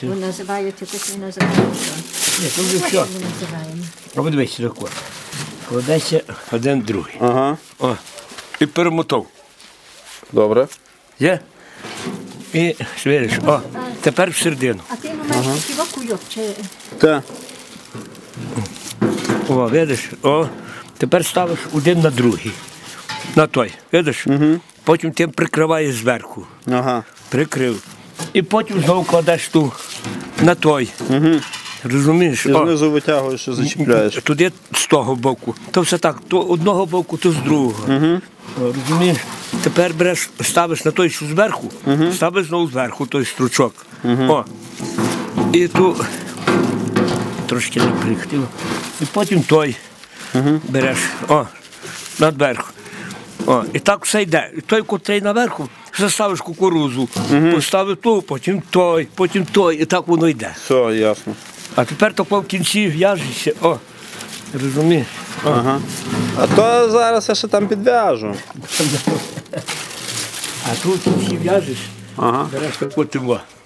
бачите? Ви називаєте, так не називаєте. Ні, то вже все. Ми називаємо. Ось дивіться, тако. Кладеться один другий. Ага. О, і перемотав. Добре. Є? І видиш, о, тепер в середину. А ти маєш такий кульок, чи... Те. О, видиш, о, тепер ставиш один на другий. На той, видиш? Потім тим прикриваєш зверху. Ага. Прикрив. І потім знову кладеш ту на той. Розумієш? І О, знизу витягуєш і зачіпляєш. туди з того боку. То все так, то одного боку, то з другого. О, розумієш? Тепер береш, ставиш на той, що зверху, ставиш знову зверху той стручок. О. І ту трошки не прихтив. І потім той береш, о, надверху. О, і так все йде. І той, котрий наверху, заставиш кукурузу, поставив ту, потім той, і так воно йде. Все, ясно. А тепер тако в кінці в'яжешся, о, розумієш? О. Ага. А то зараз я ще там підв'яжу. А тут в кінці в'яжеш, Ага. береш таку тимо.